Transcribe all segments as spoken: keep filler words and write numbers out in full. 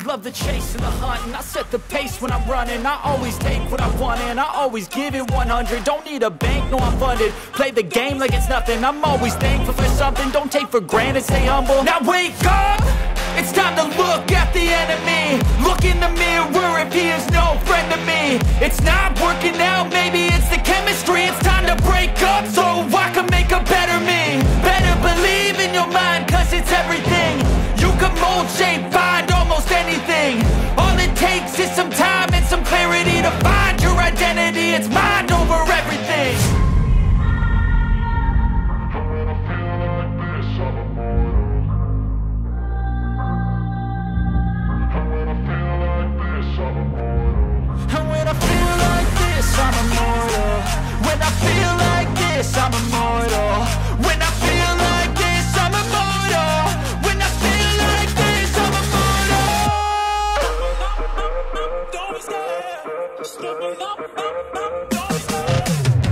love the chase and the hunt, and I set the pace when I'm running. I always take what I want and I always give it one hundred. Don't need a bank, no I'm funded. Play the game like it's nothing. I'm always thankful for something. Don't take for granted, stay humble. Now wake up! It's time to look at the enemy. Look in the mirror if he is no friend to me. It's not working out, maybe it's the chemistry. It's time to break up so I can make a better me. Better believe in your mind, cause it's everything. You can mold, shape, find almost anything. All it takes is some time and some clarity to find your identity. It's mind over everything. And when I feel like this, I'm immortal. When I feel like this, I'm immortal. When I feel like this, I'm immortal. When I feel like this, I'm immortal. Don't be scared. Just open up, up, up. Don't be scared.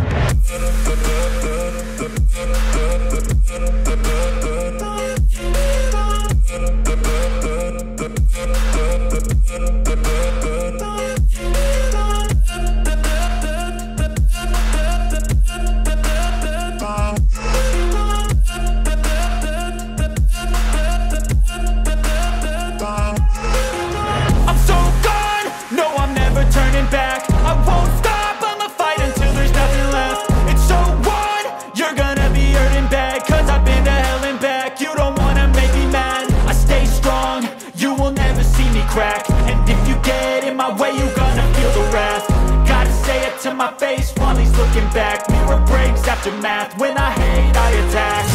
Crack. And if you get in my way, you gonna feel the wrath. Gotta say it to my face while he's looking back. Mirror breaks after math. When I hate, I attack.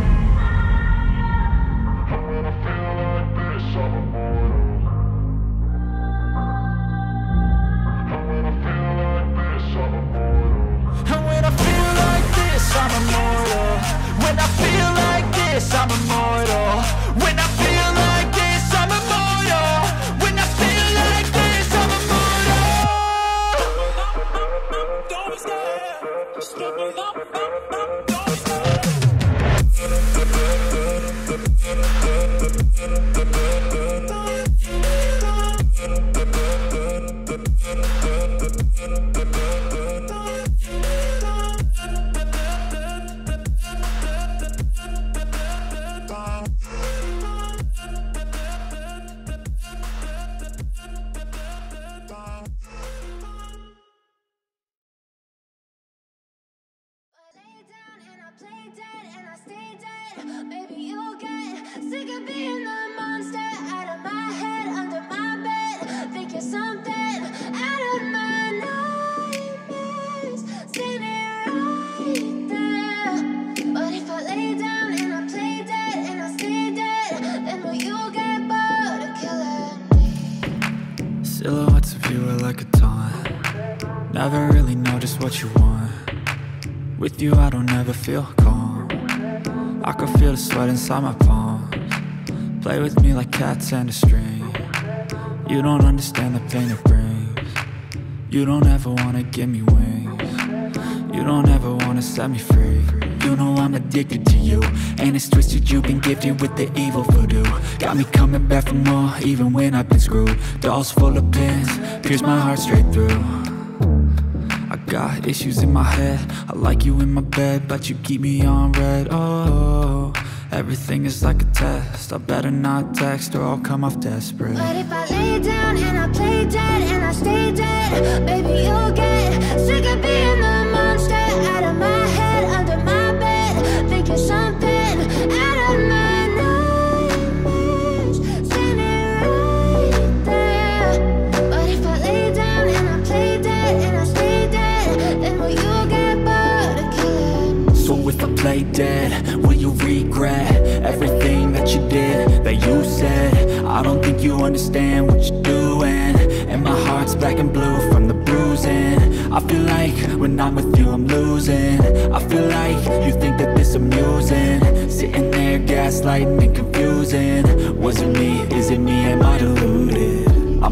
And when I feel like this, I'm immortal. And when I feel like this, I'm immortal. And when I feel like this, I'm immortal. When I feel like this, I'm immortal. When I feel like this, I'm immortal. When I feel like this, I'm immortal. Don't be scared. Just open up, up, up. Don't be scared. Maybe you'll get sick of being the monster out of my head, under my bed. Think you're something out of my nightmares, standing right there. But if I lay down and I play dead and I stay dead, then will you get bored of killing me? Silhouettes of you are like a taunt. Never really know just what you want. With you I don't ever feel calm. I can feel the sweat inside my palms. Play with me like cats and a string. You don't understand the pain it brings. You don't ever wanna give me wings. You don't ever wanna set me free. You know I'm addicted to you, and it's twisted, you've been gifted with the evil voodoo. Got me coming back for more, even when I've been screwed. Dolls full of pins, pierce my heart straight through. I got issues in my head, I like you in my bed, but you keep me on red. Oh, everything is like a test. I better not text or I'll come off desperate. But if I lay down and I play dead and I stay dead, baby you'll get sick of being the monster out of my head, under my bed. Think you're something out of my nightmares, standing right there. But if I lay down and I play dead and I stay dead, then will you get bored of killing me? So if I play dead, will you regret everything that you did, that you said? I don't think you understand what you're doing, and my heart's black and blue from the bruising. I feel like when I'm with you I'm losing. I feel like you think that this amusing, sitting there gaslighting and confusing. Was it me? Is it me? Am I deluded? I'm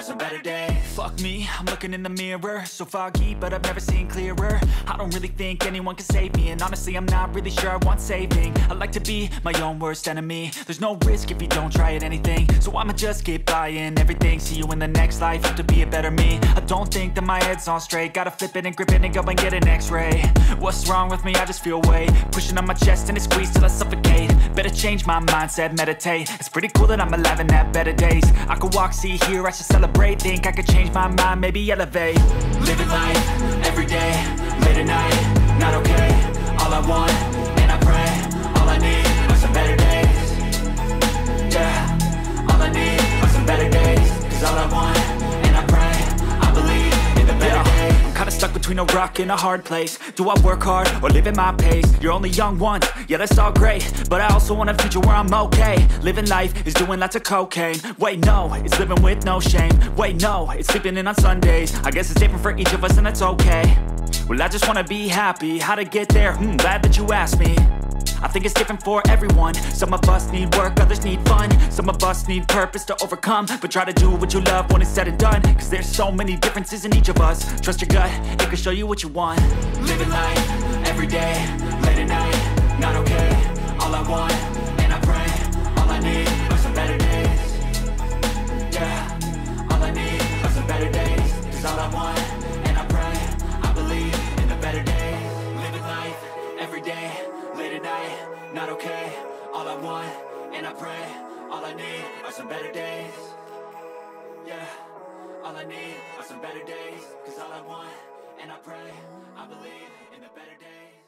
are some better days. Fuck me, I'm looking in the mirror, so foggy, but I've never seen clearer. I don't really think anyone can save me, and honestly I'm not really sure I want saving. I like to be my own worst enemy. There's no risk if you don't try at anything, so I'ma just keep buying everything. See you in the next life, have to be a better me. I don't think that my head's on straight, gotta flip it and grip it and go and get an x-ray. What's wrong with me? I just feel weight pushing on my chest and it squeezes till I suffocate. Better change my mindset, meditate. It's pretty cool that I'm alive and have better days. I could walk, see, hear, I should celebrate. Think I could change my mind, maybe elevate. Living life, every day, late at night, not okay. All I want, and I pray, all I need are some better days. Yeah, all I need are some better days. Cause all I want, and I pray, I believe in the better days. I'm kinda stuck between a rock and a hard place. Do I work hard or live at my pace? You're only young once, yeah that's all great, but I also want a future where I'm okay. Living life is doing lots of cocaine. Wait no, it's living with no shame. Wait no, it's sleeping in on Sundays. I guess it's different for each of us and that's okay. Well I just wanna be happy, how to get there? Hmm, glad that you asked me. I think it's different for everyone. Some of us need work, others need fun. Some of us need purpose to overcome. But try to do what you love when it's said and done, cause there's so many differences in each of us. Trust your gut, it can show you what you want. Living life, every day, late at night, not okay. All I want, and I pray, all I need are some better days. Yeah, all I need are some better days. Cause all I want, and I pray, I believe in the better days. Living life, every day, late at night, not okay. All I want, and I pray, all I need are some better days. Yeah, all I need are some better days. Cause all I want, and I pray, I believe in the better days.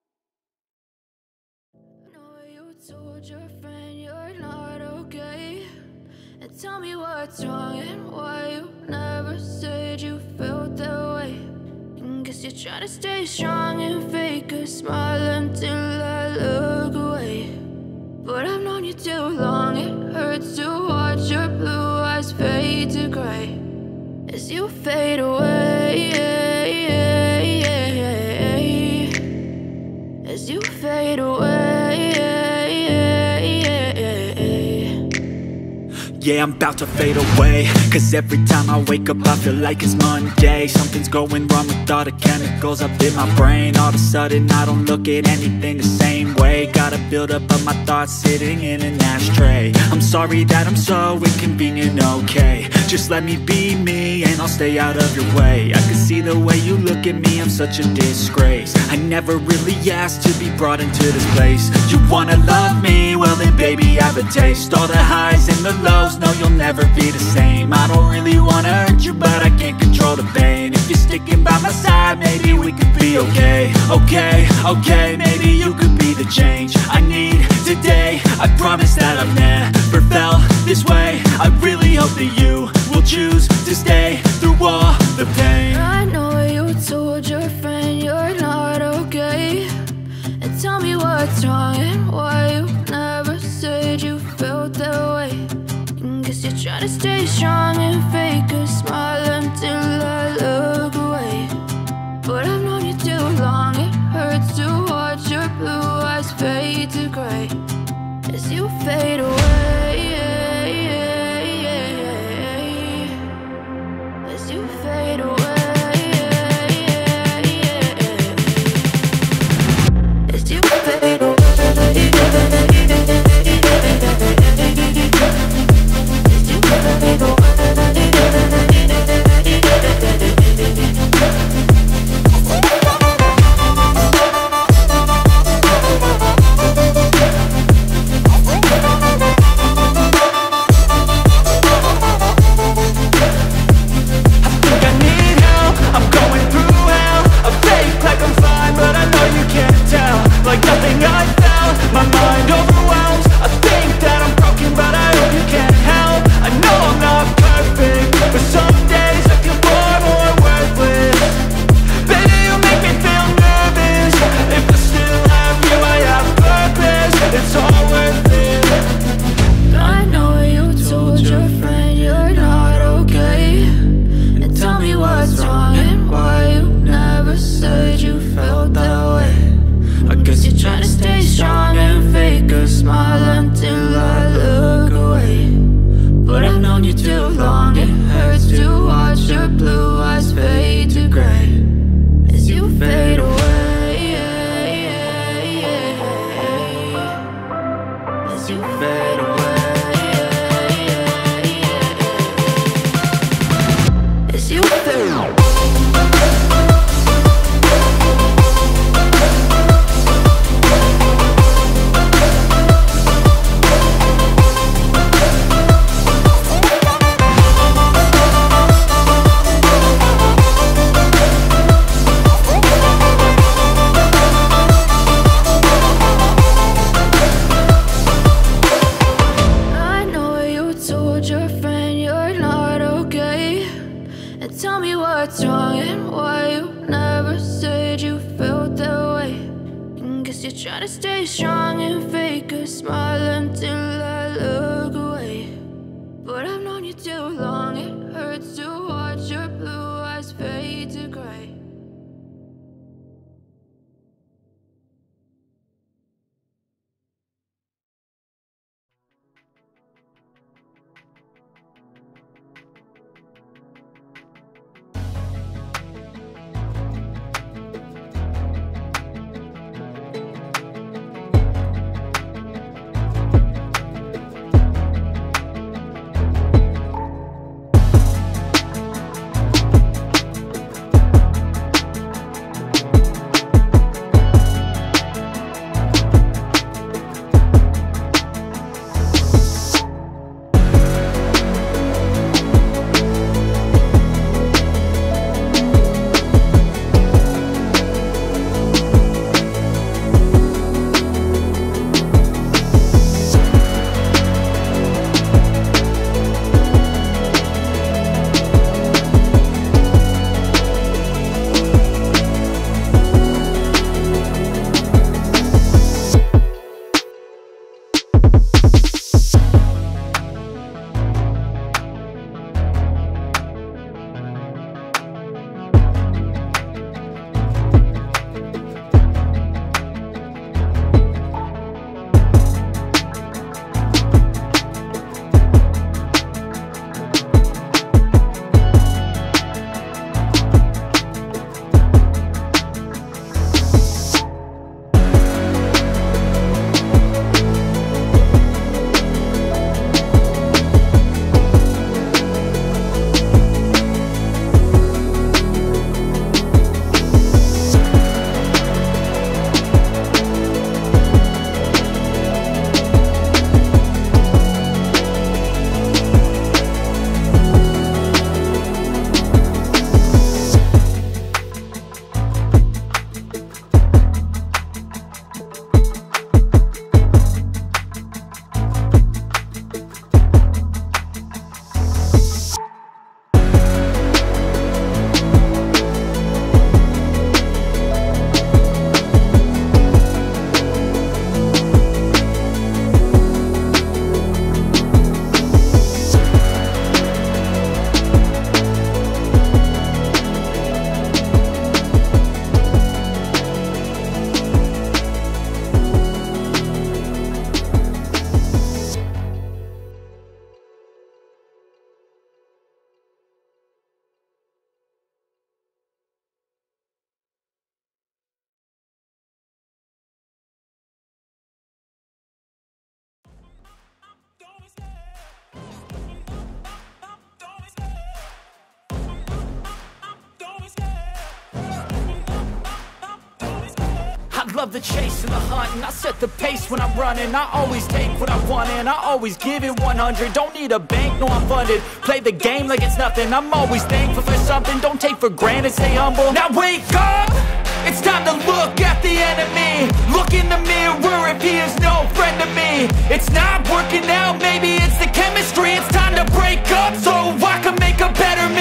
No, you told your friend you're not okay, and tell me what's wrong and why you never said you felt that way. Guess you're trying to stay strong and fake a smile until I look away. But I've known you too long, it hurts to watch your blue eyes fade to gray as you fade away, as you fade away. Yeah, I'm about to fade away, cause every time I wake up I feel like it's Monday. Something's going wrong with all the chemicals up in my brain. All of a sudden I don't look at anything the same way. Got a buildup of my thoughts sitting in an ashtray. I'm sorry that I'm so inconvenient, okay. Just let me be me and I'll stay out of your way. I can see the way you look at me, I'm such a disgrace. I never really asked to be brought into this place. You wanna love me? Well then baby I have a taste. All the highs and the lows, no you'll never be the same. I don't really wanna hurt you but I can't control the pain. If you're sticking by my side maybe we could be okay. Okay, okay, maybe you could be the change I need today. I promise that I've never felt this way. I really hope that you will choose to stay through all the pain. I know you told your friend you're not okay, and tell me what's wrong and why you never said you felt that way. Guess you're trying to stay strong and fake a smile until I look away. But I've known you too long, it hurts to watch your blue eyes fade to gray as you fade away, Try to stay strong and fake a smile until I look away. But I've known you too long, it hurts to watch your blue eyes fade to gray. I love the chase and the hunt, and I set the pace when I'm running. I always take what I want and I always give it one hundred. Don't need a bank, no I'm funded. Play the game like it's nothing. I'm always thankful for something. Don't take for granted, stay humble. Now wake up! It's time to look at the enemy. Look in the mirror if he is no friend to me. It's not working out, maybe it's the chemistry. It's time to break up so I can make a better